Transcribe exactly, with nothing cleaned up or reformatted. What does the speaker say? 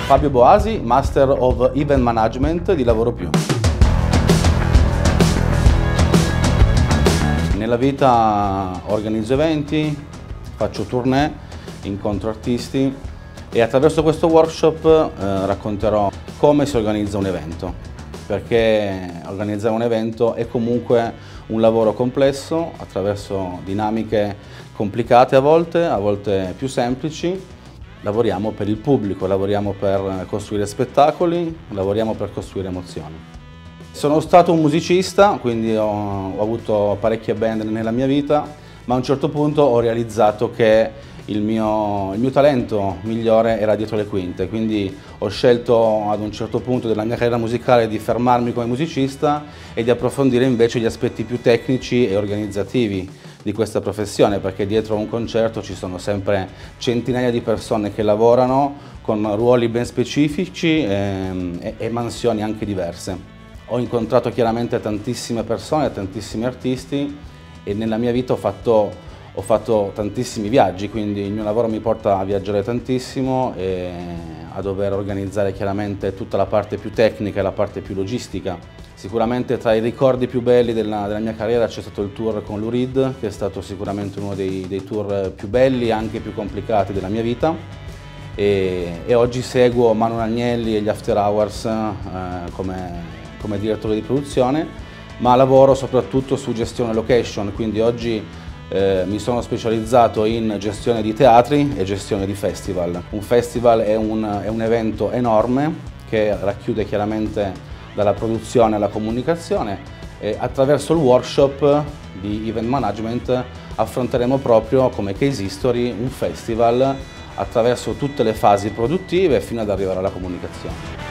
Fabio Boasi, Master of Event Management di Lavoro Più. Nella vita organizzo eventi, faccio tournée, incontro artisti e attraverso questo workshop eh, racconterò come si organizza un evento, perché organizzare un evento è comunque un lavoro complesso attraverso dinamiche complicate a volte, a volte più semplici. Lavoriamo per il pubblico, lavoriamo per costruire spettacoli, lavoriamo per costruire emozioni. Sono stato un musicista, quindi ho, ho avuto parecchie band nella mia vita, ma a un certo punto ho realizzato che il mio, il mio talento migliore era dietro le quinte, quindi ho scelto ad un certo punto della mia carriera musicale di fermarmi come musicista e di approfondire invece gli aspetti più tecnici e organizzativi di questa professione, perché dietro a un concerto ci sono sempre centinaia di persone che lavorano con ruoli ben specifici e, e, e mansioni anche diverse. Ho incontrato chiaramente tantissime persone, tantissimi artisti e nella mia vita ho fatto, ho fatto tantissimi viaggi, quindi il mio lavoro mi porta a viaggiare tantissimo e a dover organizzare chiaramente tutta la parte più tecnica e la parte più logistica. Sicuramente tra i ricordi più belli della, della mia carriera c'è stato il tour con Lou Reed, che è stato sicuramente uno dei, dei tour più belli e anche più complicati della mia vita. E, e oggi seguo Manuel Agnelli e gli After Hours eh, come, come direttore di produzione, ma lavoro soprattutto su gestione location, quindi oggi eh, mi sono specializzato in gestione di teatri e gestione di festival. Un festival è un, è un evento enorme che racchiude chiaramente dalla produzione alla comunicazione e attraverso il workshop di Event Management affronteremo proprio come case history un festival attraverso tutte le fasi produttive fino ad arrivare alla comunicazione.